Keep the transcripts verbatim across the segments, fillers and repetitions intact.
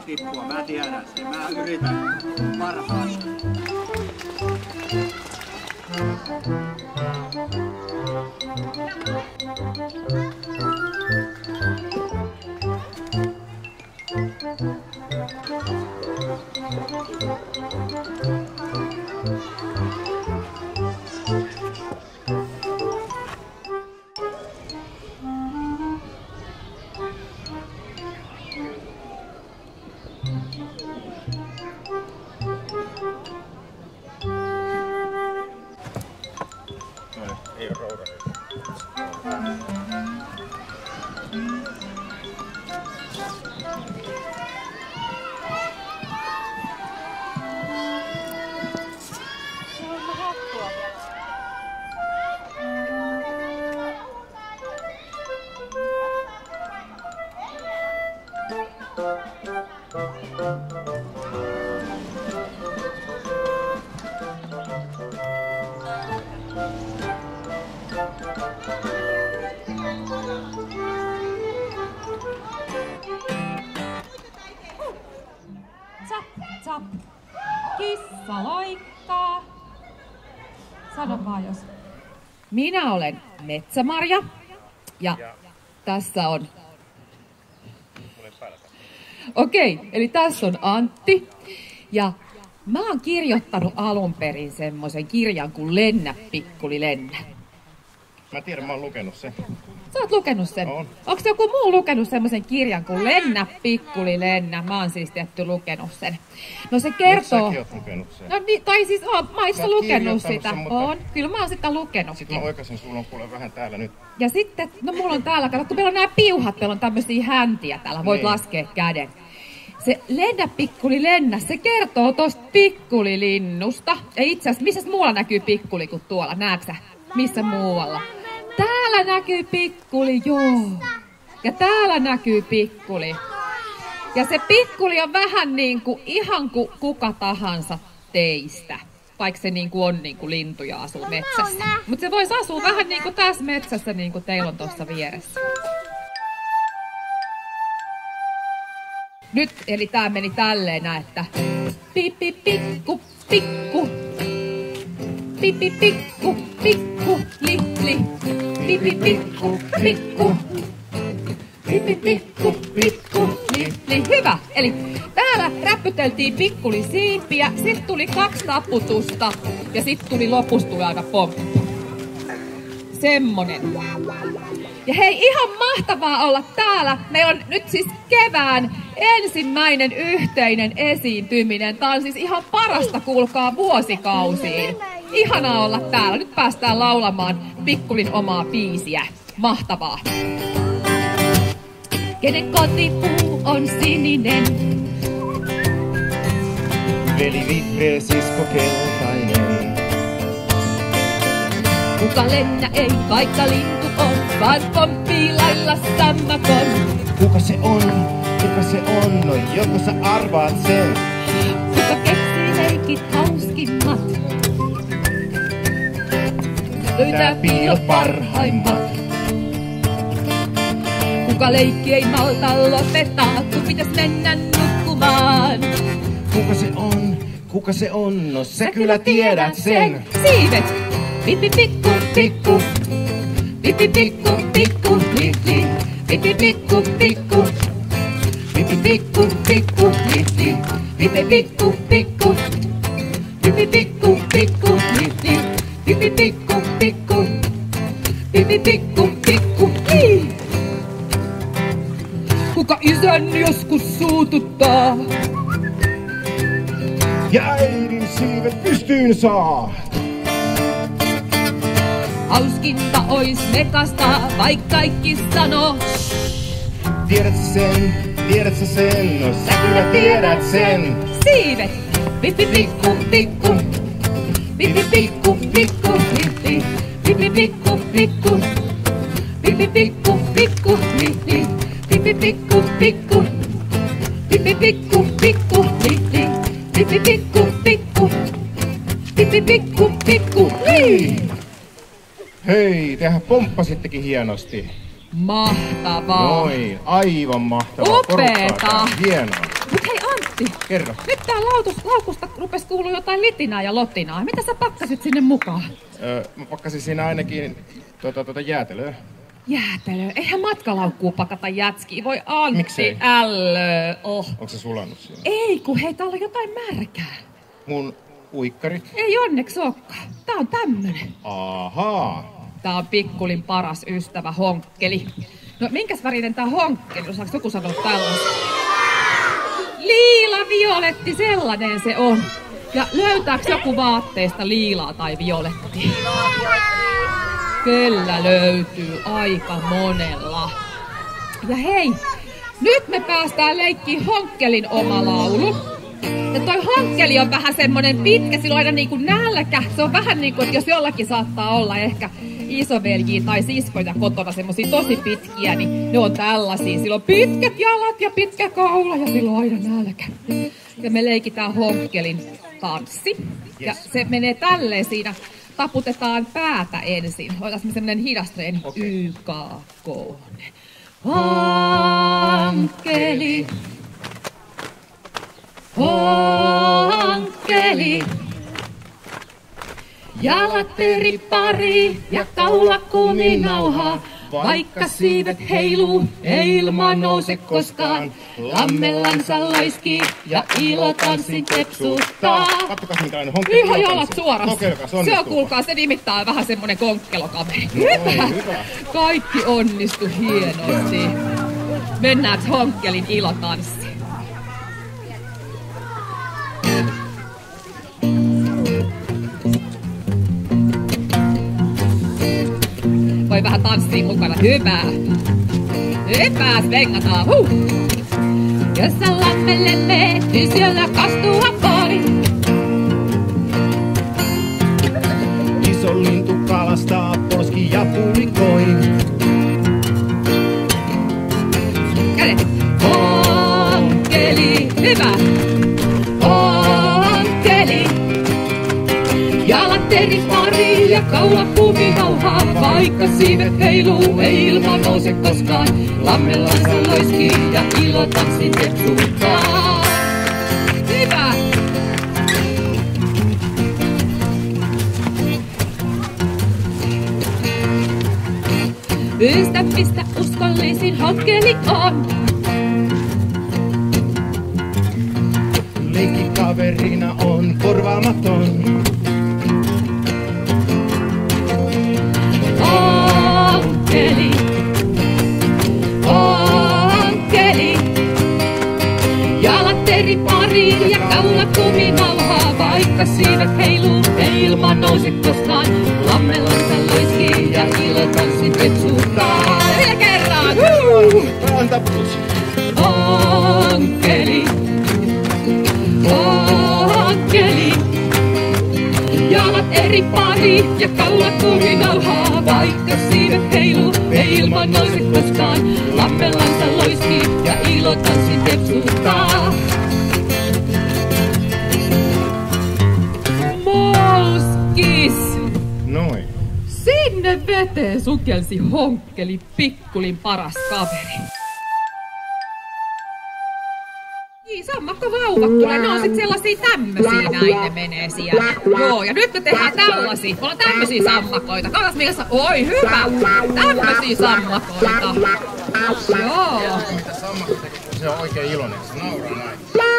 tippua, mä tiedän sen. Mä yritän parhaani. Ei ole rouda. Zap, zap. Kissa loikkaa. Sano vaan jos. Minä olen Metsämarja ja tässä on... Okei, okay, eli tässä on Antti ja mä oon kirjoittanut alun perin semmoisen kirjan kuin Lennä, pikkuli, lennä. Mä tiedän, mä oon lukenut sen. Sä oot lukenut sen? On. Onko joku muu lukenut semmoisen kirjan kuin Lennä, pikkuli, lennä? Mä oon siis tietty lukenut sen. No se kertoo... Säkin oot lukenut sen. No niin, tai siis oon, mä oon lukenut sitä. Sen, mutta... On, kyllä mä oon sitä lukenut. Sitten mä oikaisin, sulla on kuule vähän täällä nyt. Ja sitten, no mulla on täällä, kato, kun meillä on nämä piuhat, meillä on tämmöisiä häntiä täällä, voit niin laskea käden. Se Lennä, pikkuli, lennä, se kertoo tosta pikkulilinnusta. Ja itse asiassa, missä muualla näkyy pikkuli kuin tuolla, näetkö sä? Missä muualla? Täällä näkyy pikkuli, joo. Ja täällä näkyy pikkuli. Ja se pikkuli on vähän niin kuin ihan kuin kuka tahansa teistä. Vaikka se niin kuin on niin kuin lintuja asuu metsässä. Mutta se voisi asua vähän niin kuin tässä metsässä, niin kuin teillä on tuossa vieressä. Nyt, eli tää meni tälleen, että pipi pikku pikku. Pipi pikku pikku li li. Pipi pikku pikku. Pipi pikku pikku li li. Hyvä! Eli täällä räppyteltiin pikkuli siipiä, sit tuli kaksi taputusta ja sit tuli lopussa tuli aika pomppu. Semmonen. Ja hei, ihan mahtavaa olla täällä. Meillä on nyt siis kevään ensimmäinen yhteinen esiintyminen. Tää on siis ihan parasta, kuulkaa, vuosikausiin. Ihanaa olla täällä. Nyt päästään laulamaan pikkulin omaa biisiä. Mahtavaa. Kenen kotipuu on sininen? Veli vihreä, sisko keltainen. Kuka lennä ei, vaikka lintu on, vaan pomppii lailla sammakon. Kuka se on? Kuka se on? No joko sä arvaat sen? Kuka keksii leikit hauskimmat? Löytää piilot parhaimmat. Kuka leikki ei malta lopettaa, kun pitäis mennä nukkumaan? Kuka se on? Kuka se on? No sä, sä kyllä tiedät sen. Siivet! Pipi pikku pikku. Pipi pikku pikku li li. Pipi pikku pikku. Pipi pikku pikku li li. Pipi pikku pikku. Pipi pikku pikku li li. Pipi pikku pikku. Pipi pikku pikku li. Kuka isän joskus suututtaa? Ja äidin siivet pystyyn saa. Hauskinta ois mekasta, vaik kaikki sanoo. Tiedät sä sen, tiedät sä sen, no sä kyllä tiedät sen. Siivet! Pipi pikku pikku. Pipi pikku pikku li. Pipi pikku pikku. Pipi pikku pikku li. Pipi pikku pikku. Pipi pikku pikku li. Pipi pikku pikku. Pipi pikku pikku li. Hei, tehän pomppasittekin hienosti. Mahtavaa. Noin, aivan mahtavaa. Upeeta. Hienoa. Mut hei Matti! Kerro. Nyt tää lautus, laukusta rupes kuuluu jotain litinaa ja lotinaa. Mitä sä pakkasit sinne mukaan? Öö, mä pakkasin siinä ainakin tuota, tuota jäätelöä. Jäätelö. Eihän matkalaukkuu pakata jätskiä. Voi Antti, Miksei? ällö. Oh. Onko se sulannut siinä? Ei, kun hei, täällä on jotain märkää. Mun uikkarit. Ei onneksi olekaan. Tää on tämmönen. Ahaa. Tää on Pikkulin paras ystävä, honkkeli. No minkäs värinen tää honkkeli? Osaaks joku sanoa tällaista? Liila violetti, sellainen se on. Ja löytääks joku vaatteesta liilaa tai violettia? Kyllä löytyy aika monella. Ja hei, nyt me päästään leikkiin honkkelin oma laulu. Ja toi honkkeli on vähän semmonen pitkä, sillä on aina niinku nälkä. Se on vähän niinku, että jos jollakin saattaa olla ehkä isoveljiä tai siskoja kotona semmosia tosi pitkiä, niin ne on tällaisia. Sillä on pitkät jalat ja pitkä kaula ja sillä on aina nälkä. Ja me leikitään honkkelin tanssi. Ja se menee tälleen siinä. Taputetaan päätä ensin. Otas me semmonen hidastreeni. Okay. Y K K. Honkkeli. Honkkeli. Jalat eri pari ja kaula kuminauhaa. Vaikka siivet heiluu, ei ilma nouse koskaan. Lammellansa loiskii ja ilotanssin tepsuttaa. Kattokas minkälainen honkkeli. Ihan jalat suorassa. Kokeilkaas, se on onnistuuko? kuulkaa, se nimittäin vähän semmonen konkkelokaveri. No, Hyvä. hyvä. Kaikki onnistu hienosti. Mennään honkkelin ilotanssiin. Voi vähän tanssia mukana. Hyvä. Hyvä, svengataan. Huh. Jos sä lammelle meet, niin siellä kastua pori. Iso lintu kalastaa polski ja pulikoi. Kädet. Honkkeli. Hyvä. Honkkeli. Jalat eri pari ja kaula kuminauhaa. Vaikka siivet heiluu, ei ilma nouse koskaan. Lammellansa loiskii ja ilotanssin tepsuttaa. Hyvä! Ystävistä uskollisin honkkeli on. Leikkikaverina on korvaamaton. Honkkeli, honkkeli. Jalat eri pari ja kaula kuminauhaa. Vaikka siivet heiluu, ei ilma nouse koskaan. Lammellansa loiskii ja ilotanssin tepsuttaa. Vielä kerran! Woo! Antaa plus. Honkkeli, honkkeli. Jalat eri pari ja kaula kuminauhaa. Vaikka siivet heiluu, ei ilma nouse koskaan. Lammellansa loiskii ja ilotanssin tepsuttaa. Mouskis! Noin. Sinne veteen sukelsi honkkeli, Pikkulin paras kaveri. Niin, sammakko vauvat tulee. Ne on sit sellaisia tämmösiä, näin ne menee siellä. Joo, ja nyt me tehdään tällaisia. Mulla on tämmösiä sammakoita. Katsotaan mielessä. Oi, hyvä! Tämmösiä sammakoita. Joo. Mitä sammakko tekee, kun se on oikein iloinen? Se nauraa näin.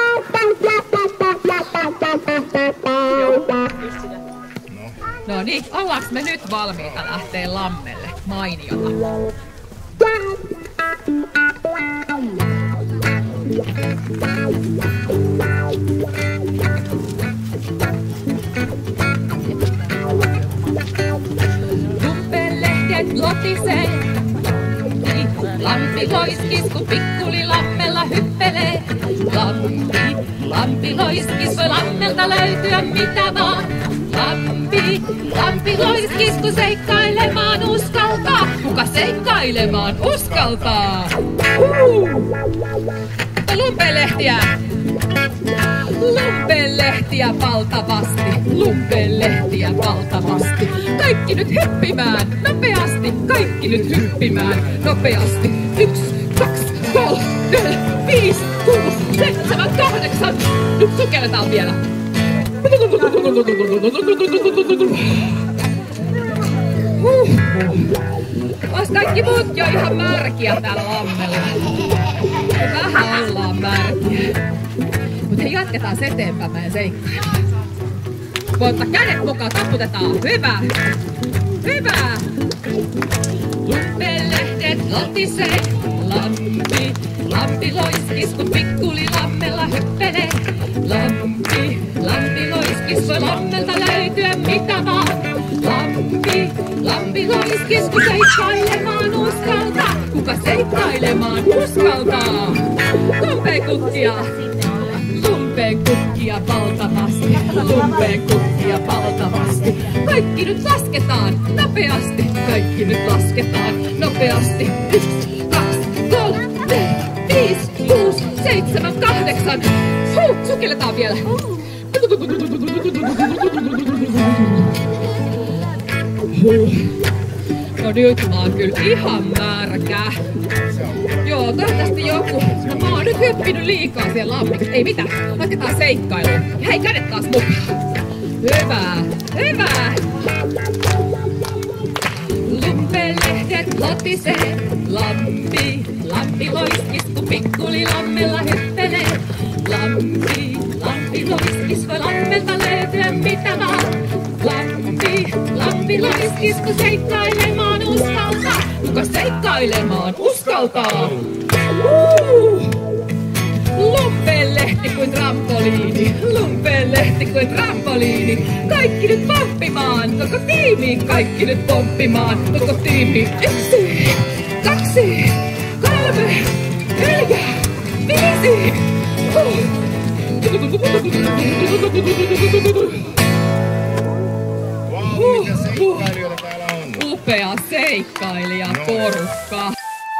No niin, ollaanko me nyt valmiita lähtee lammelle? Mainiota. Tuppelehdet lotisee. Lampi loiskis, kun Pikkuli lammella hyppelee. Lampi, lampi loiskis, voi lammelta löytyä mitä vaan. Lampi, lampi loiskis, kun seikkailemaan uskaltaa. Kuka seikkailemaan uskaltaa? Uh! Lumpelehtiä! Lumpelehtiä valtavasti, lumpelehtiä valtavasti. Kaikki nyt hyppimään, nopeasti, kaikki nyt hyppimään, nopeasti. Yksi, kaksi, kolme, neljä, viisi, kuusi, seitsemän, kahdeksan. Nyt sukelletaan vielä. Huh. Ois kaikki muut jo ihan märkiä täällä lammella. Vähän ollaan märkiä. Mut hei, jatketaan eteenpäin meidän seikkailua. Voi ottaa kädet mukaan, taputetaan. Hyvä! Hyvä! Lumpelehdet lotisee, lampi, lampi loiskis, kun pikkuli lammella hyppelee. Lampi, lampi loiskis, voi lammelta löytyä mitä vaan. Lampi, lampi loiskis, kun seikkailemaan uskaltaa. Kuka seikkailemaan uskaltaa? Lumpeen kukkia! Lumpeen kukkia valtavasti, lumpeen kukkia valtavasti. Kaikki nyt lasketaan nopeasti, kaikki nyt lasketaan nopeasti. Yksi, kaksi, kolme, viisi, kuusi, seitsemän, kahdeksan. Huh, sukelletaan vielä. Huh. No nyt mä oon kyllä ihan märkä. Joo, toivottavasti joku. No mä oon nyt hyppinyt liikaa siellä lammikossa. Ei mitään, lasketaan seikkailuun. Ja hei, kädet taas mukaan. Hyvä, hyvä. Lumpelehdet lotisee, lampi, lampi loiskis, kun pikkuli lammella hyppelee. Lampi, lampi loiskis, voi lammelta löytyä mitä vaan. Lampi, lampi loiskis, kun seikkailemaan uskaltaa. Kuka seikkailemaan uskaltaa? Uh! Lumpelehti kuin trampoliini, lumpelehti kuin trampoliini. Kaikki nyt pomppimaan, koko tiimi, kaikki nyt pomppimaan, koko tiimi. Yksi, kaksi, kolme, neljä, viisi. Uh. Wow, mitä seikkailijoita täällä on? Upea seikkailija porukka.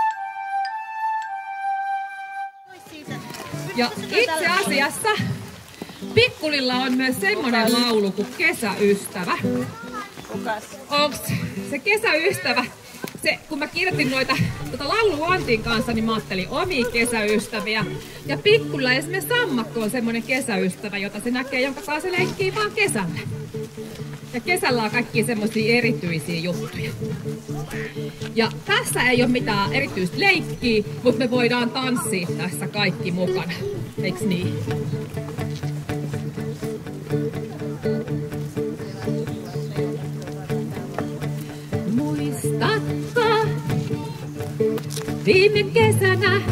Ja itse asiassa Pikkulilla on myös semmonen laulu kuin Kesäystävä. Kukas? Onks se Kesäystävä? Se, kun mä kirjoitin noita tota laulu Antin kanssa, niin mä ajattelin omia kesäystäviä. Ja Pikkulilla esimerkiksi sammakko on semmonen kesäystävä, jota se näkee, jonka kanssa se leikkii vaan kesällä. Ja kesällä on kaikkia semmosia erityisiä juttuja. Ja tässä ei ole mitään erityistä leikkiä, mutta me voidaan tanssia tässä kaikki mukana. Eiks niin? Muistatko viime kesänä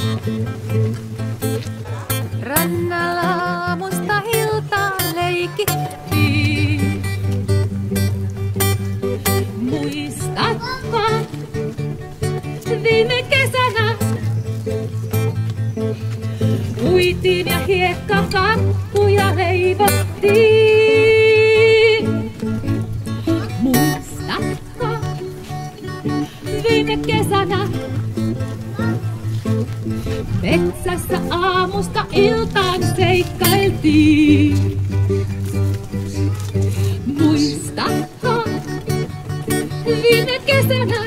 rannalla aamusta iltaan leikittiin? Muistatko viime kesänä uitiin ja hiekkakakkuja leivottiin? Muistatko viime kesänä metsässä aamusta iltaan seikkailtiin? Muistatko viime kesänä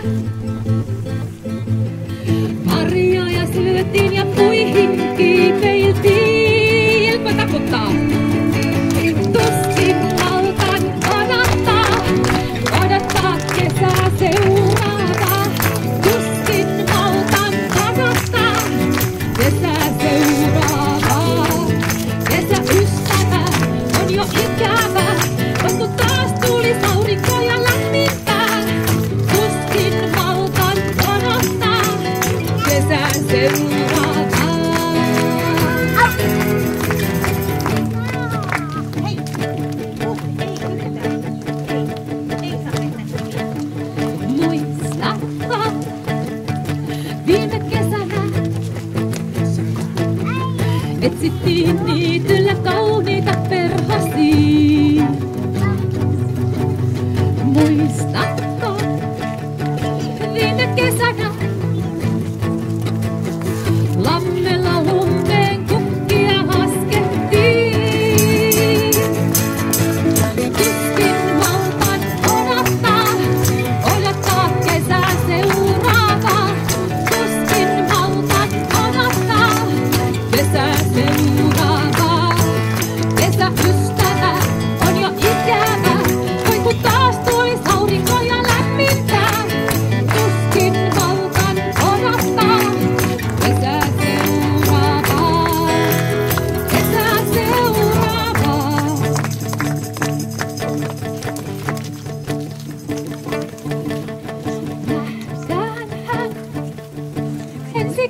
marjoja syötiin ja puihin kiipeiltiin? Ilma taputtaa. Tuskin maltan odottaa, odottaa kesää seuraavaa. Tuskin maltan odottaa kesää seuraavaa. Kesäystävä on jo ikävä, kun taas tuli aurinko ja lämmittää. Tuskin maltan odottaa kesää seuraavaa. Muistatko viime kesänä etsittiin niityllä kauniita perhosia? Muistatko viime kesänä lammella lumpeen kukkia laskettiin? Tuskin maltan odottaa, odottaa kesää seuraavaa. Tuskin maltan odottaa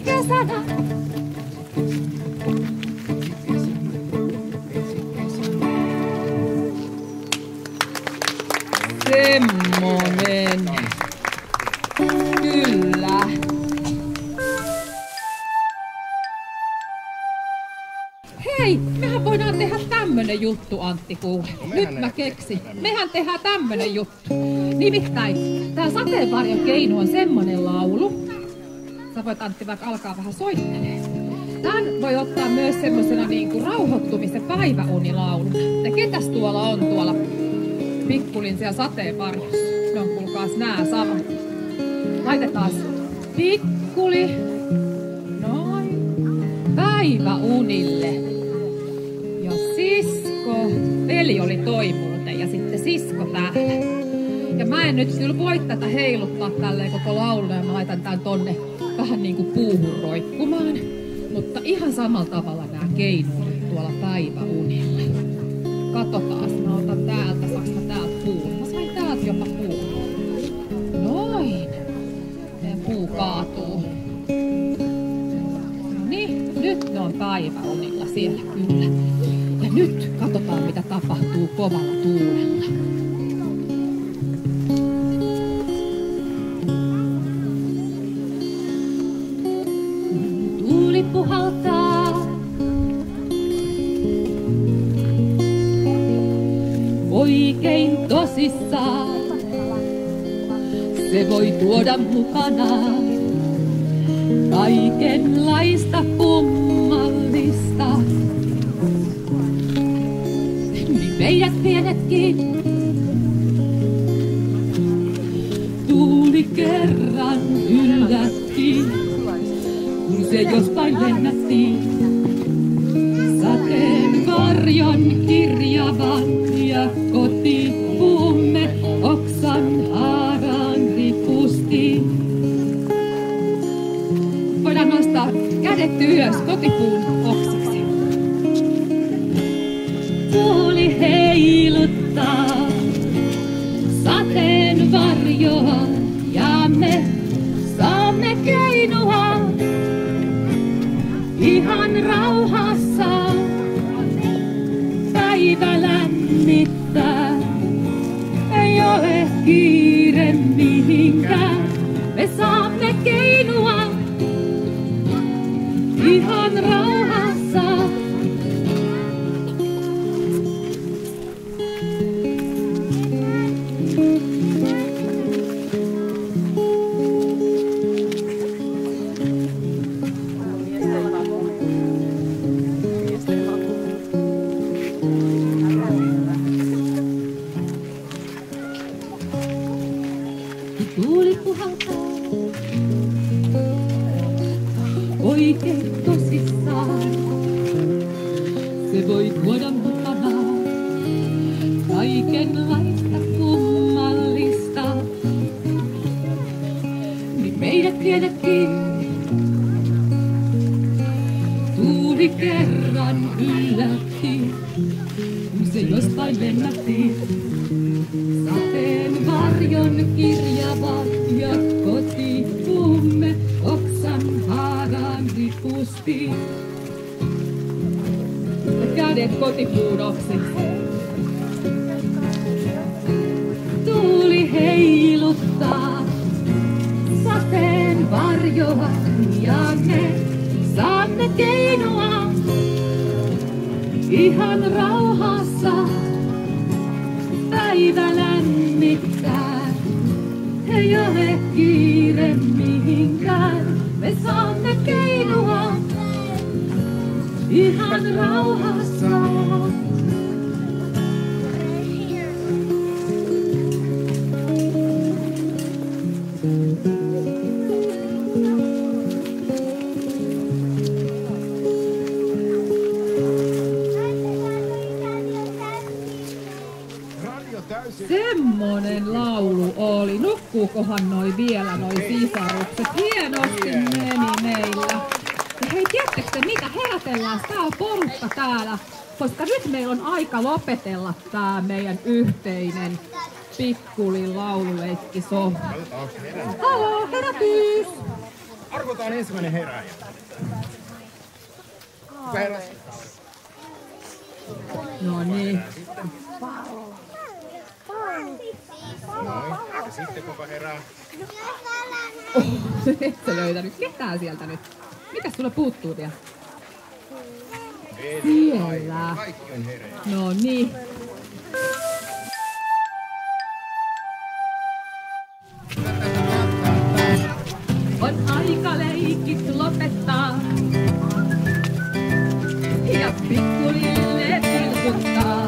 kesänä. Semmonen. Kyllä. Hei, mehän voidaan tehdä tämmönen juttu, Antti, kuule. No, Nyt mä keksin. Mehän tehdään tämmönen juttu. Nimittäin, tää Sateenvarjon keinu on semmonen laulu. Sä voit, Antti, vaikka alkaa vähän soittelee. Tän voi ottaa myös semmosena niinku rauhoittumisen päiväunilauluna. Ja ketäs tuolla on tuolla Pikkulin siellä Sateenvarjossa? Ne on kuulkaas nää samat. Laitetaan Pikkuli. Noin. Päiväunille. Ja sisko. Veli oli toipunut ja sitten sisko täällä. Ja mä en nyt kyllä voi tätä heiluttaa tälleen koko lauluna ja mä laitan tän tonne vähän niinku puuhun roikkumaan. Mutta ihan samalla tavalla nää keinut tuolla päiväunilla. Katotaas, mä otan täältä, saaks mä täältä puun? Mä sain täältä jopa puun. Noin. Meidän puu kaatuu. No niin, nyt ne on päiväunilla siellä kyllä. Ja nyt katsotaan mitä tapahtuu kovalla tuulella. Tuuli puhaltaa. Oikein tosissaan. Se voi tuoda mukanaan kaikenlaista kummallista. Niin meidät pienetkin tuuli kerran yllätti, kun se jostain lennätti sateenvarjon kirjavan ja kotipuumme oksan haaraan ripusti. Voidaan nostaa kädet ylös kotipuun oksiksi. Tuuli heiluttaa sateenvarjoa ja me saamme keinua ihan rauhassa. Päivä lämmittää, ei ole kiire mihinkään. Me saamme keinua ihan rauhassa. Tuuli puhaltaa oikein tosissaan. Se voi tuoda mukanaan kaikenlaista kummallista. Niin meidät pienetkin tuuli kerran yllätti, kun se jostain lennätti. Sateenvarjon kirjavat ja kotipuumme oksan haaraan ripusti. Ja kädet kotipuun oksiksi. Tuuli heiluttaa sateenvarjoa ja me saamme keinua ihan rauhassa. Päivä lämmittää, ei ole kiire mihinkään. Me saamme keinua ihan rauhassa. Semmonen laulu oli. Nukkuukohan noi vielä noi sisarukset? Hienosti meni meillä. Ja hei, tiedättekö te mitä? Herätellään, tää on porukka täällä. Koska nyt meillä on aika lopetella tää meidän yhteinen Pikkulin laululeikki. Halo, herätys! Arvotaan ensimmäinen herääjä. Kuka herää? No niin. Noin. Ja sitten kuka herää? Et sä löytänyt ketään sieltä nyt. Mitäs sulle puuttuu vielä? Siellä. Kaikki on hereillä. No niin. On aika leikit lopettaa. Ja pikkulille pilkuttaa.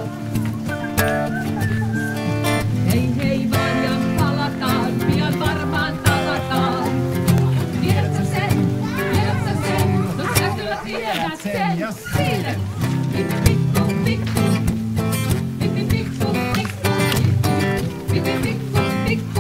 Hei hei vaan ja palataan, pian varmaan tavataan. Tiedätkö sen, tiedätkö sen, no sä kyllä tiedät sen. Siinä! Pikku, pikku, pikku, pikku, pikku, pikku, pikku, pikku,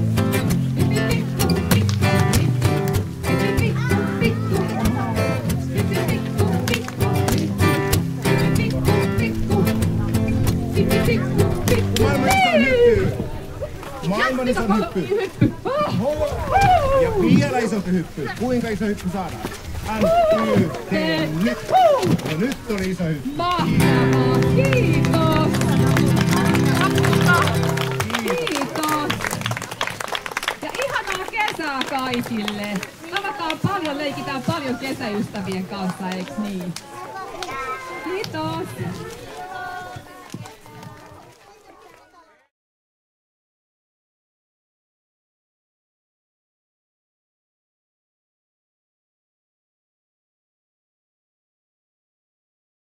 Maailman iso hyppy. Ja vielä isompi hyppy. Kuinka iso hyppy saadaan? N, Y, T, nyt. Ja nyt oli iso hyppy. Mahtavaa, kiitos! Kiitos! Ja ihanaa kesää kaikille! Tavataan paljon, leikitään paljon kesäystävien kanssa, eiks niin? Kiitos!